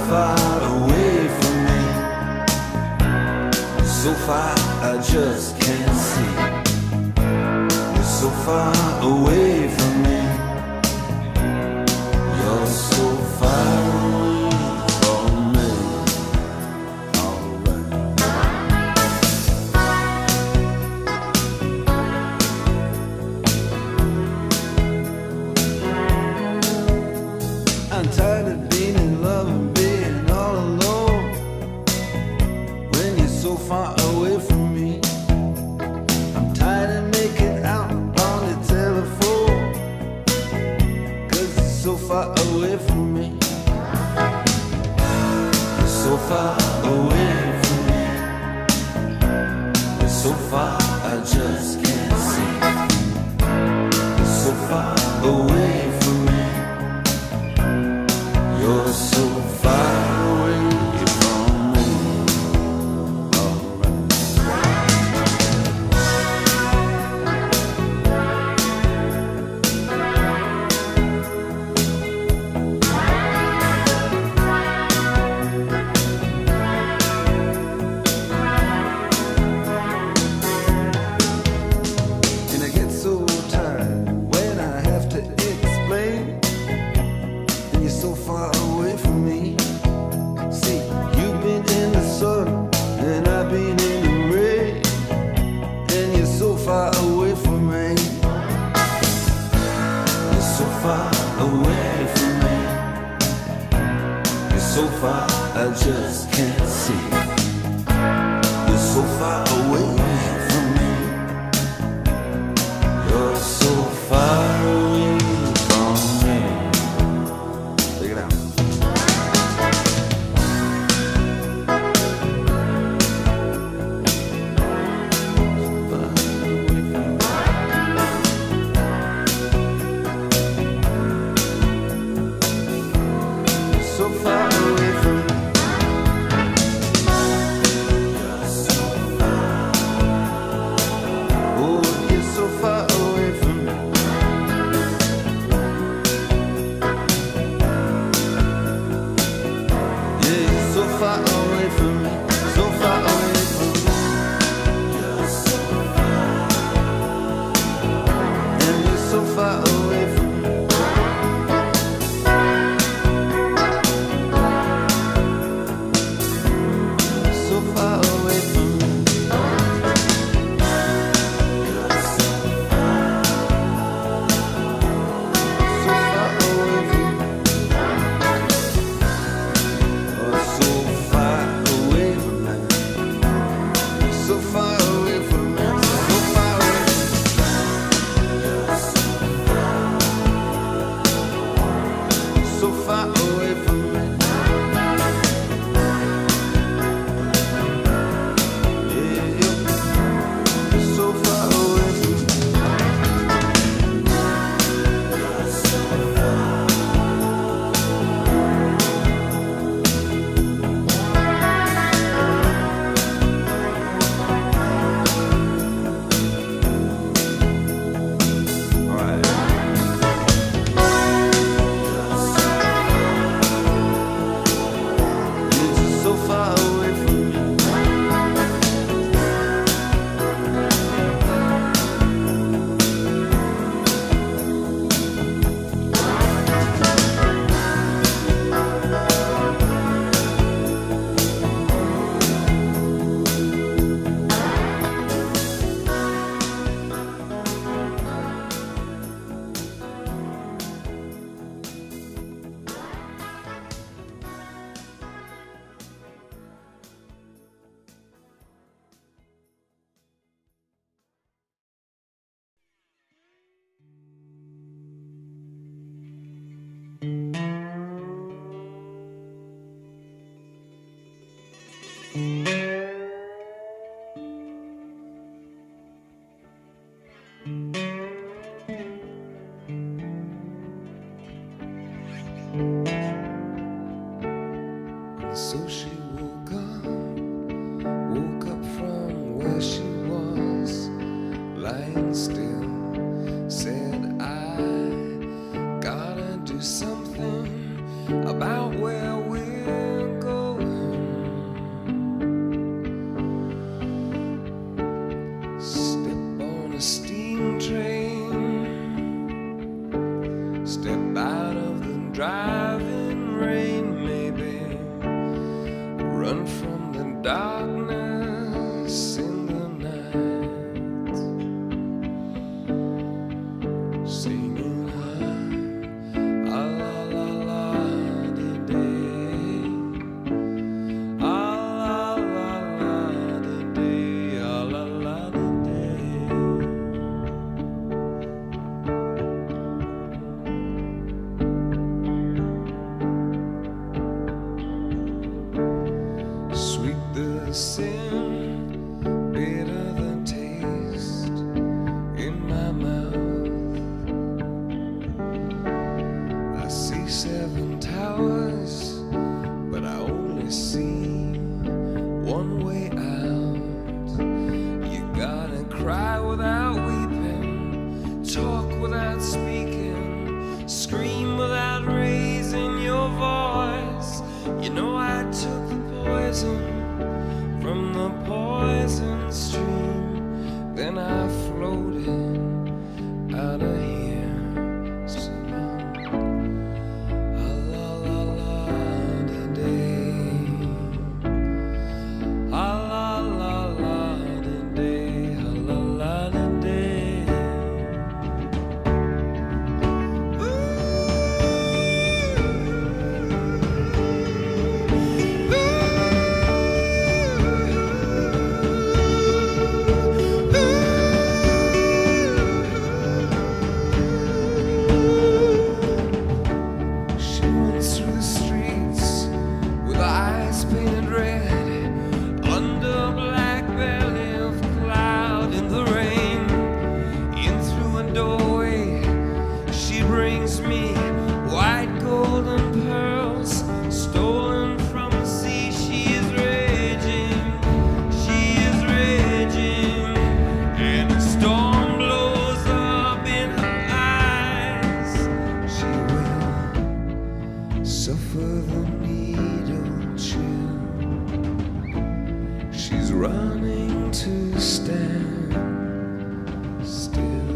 far away from me, so far I just can't see. You're so far away from me, you're so far away from me. Alright. I'm tired of being in love and being all alone when you're so far away from me. I'm tired of making out on the telephone, 'cause you're so far away from me. You're so far away from me. You're so far I just can't see. You're so far away from me. You're so far away from me. And I get so tired when I have to explain, and you're so far away from me. See, you've been in the sun and I've been in the rain, and you're so far away from me. You're so far away from me. You're so far I just can't see. You're so far away from me. You're so far away from me. Take it out. So far away from me. Oh, you're so far away from me. Yeah, you're so far away from me. So far away from me. And you're so far away from me. So far away from me. So far away from me. Oh, so far away from me. So far away from me. So far away. So far away from me. Yeah, you're so far away from me. Alright. You're just so far away from me. So she woke up from where she was, lying still, said, I gotta do something about where we're the sin, bitter the taste in my mouth. I see 7 towers, but I only see one way out. You gotta cry without weeping, talk without speaking, scream without raising your voice. You know I took the poison from the poison stream, then I floated out of here. Singing, ah la la la da day, ah la la la da day, ah la la da day. She runs through the streets with eyes painted red, under a black belly of cloud in the rain. In through a doorway she brings me white golden pearls stolen from the sea. She is raging, and a storm blows up in her eyes. She will suffer the needle chill. She's running to stand still.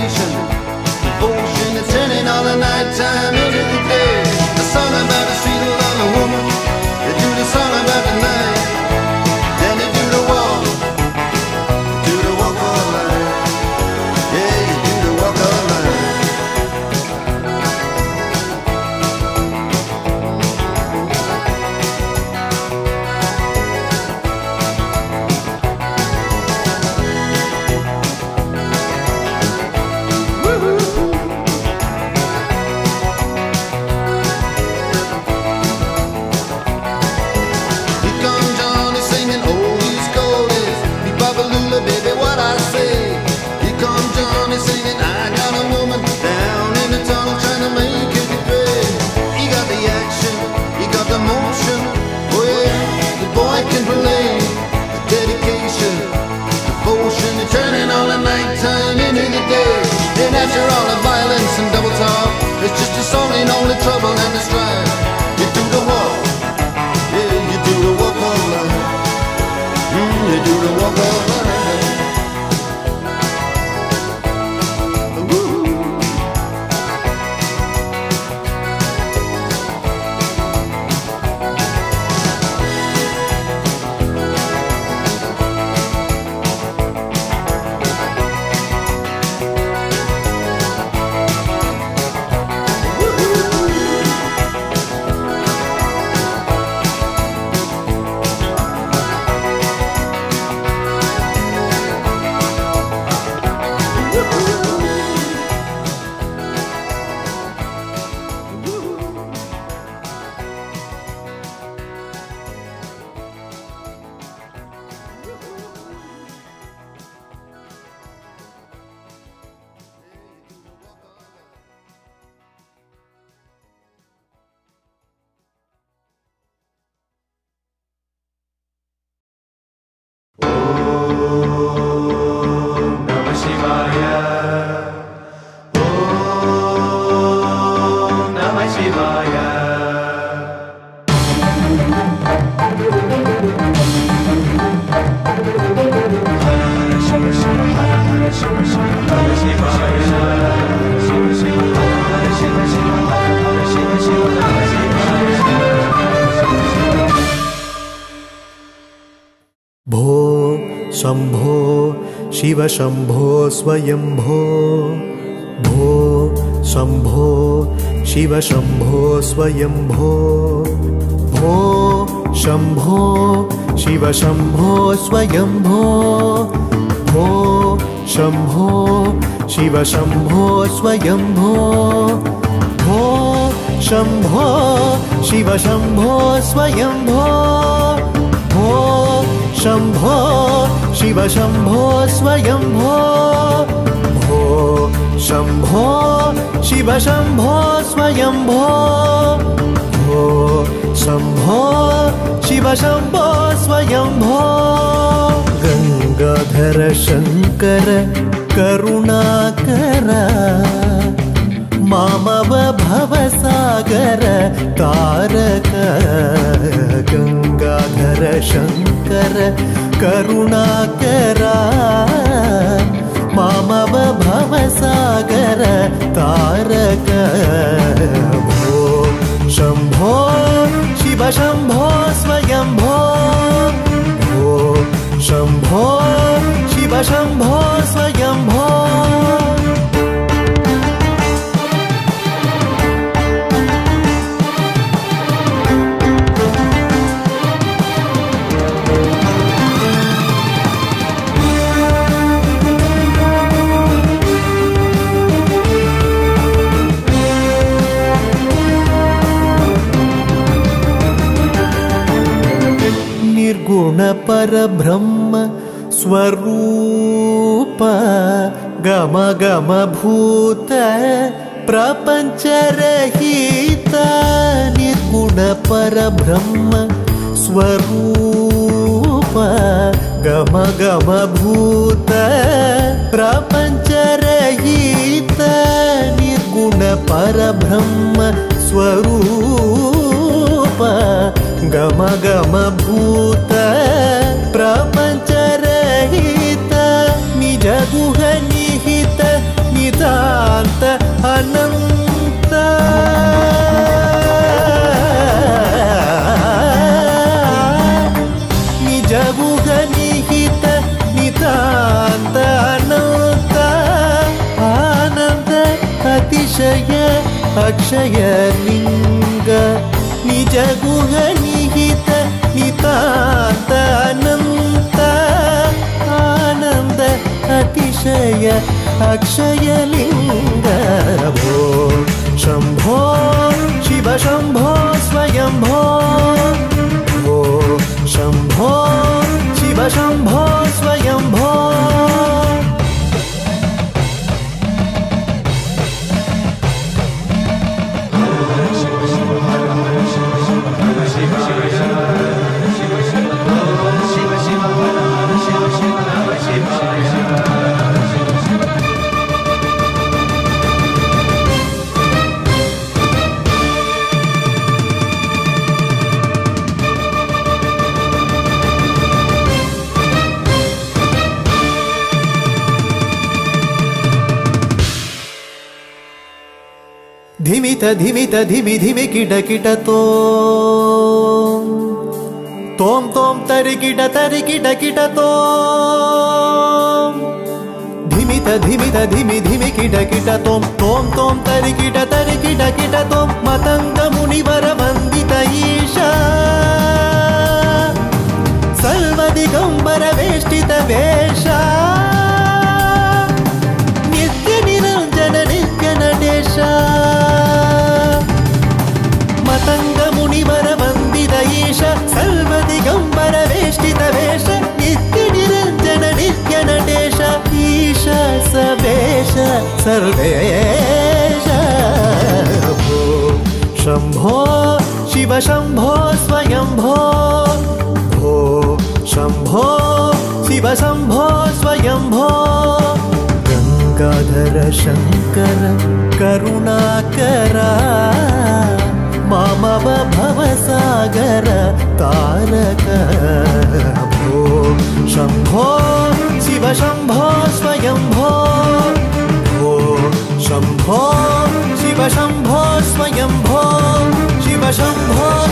nighttime into the day. A song about a sweet Shambho Shiva Shambho Swayambho भो शम्भो शिव शम्भो स्वयम्भो भो शम्भो शिव शम्भो स्वयम्भो भो शम्भो शिव शम्भो स्वयम्भो भो शम्भो शिव शम्भो स्वयम्भो भो शम्भो शिव शम्भो स्वयम्भो भो शम्भो शिव शम्भो स्वयम्भो भो शम्भो शिव शम्भो स्वयम्भो गंगाधर शंकर करुणाकर मामव भवसागर तारक गंगाधर शंकर करुणाकर मामव भवसागर तारक भो शम्भो शिव शम्भो स्वयम्भो भो शम्भो शिव शम्भो स्वयम्भो निर्गुण परब्रह्म स्वरूप गम गम भूत प्रपंच रहित निर्गुण परब्रह्म स्वरूप गम गम भूत प्रपंच रहित निर्गुण परब्रह्म स्वरूप गम गम भूत प्रपंच रहित निज गुह निहित नितांत अनंत निज गुह निहित नितांत अनंत आनंद अतिशय अक्षय लिंग निज गुह निहित नितांत अनंत आनंद अतिशय अक्षय लिंग भो शम्भो शिव शम्भो स्वयम्भो भो शम्भो शिव शम्भो स्वयम्भो धिमित धिमित धिमि धिमि किट किट तोम तोम तरि किट किट तोम धिमित धिमित धिमि धिमि किट किट तोम तोम तरि किट किट तोम मतंग मुनिवर वंदित ईशा सर्वदिगंबर वेष्टित वेशा नित्य निरंजन नित्य नटेश मतंग मुनिवर वंदित ईश सर्वदिगंबर वेष्टित वेश नित्य निरंजन नित्य नटेश ईश सवेश सर्वेश भो शम्भो शिव शम्भो स्वयम्भो भो शम्भो शिव शम्भो स्वयम्भो गंगाधर शंकर करुणाकर मामव भवसागर तारक भो शम्भो शिव शम्भो स्वयम्भो भो शम्भो शिव शम्भो स्वयम्भो शिव शम्भो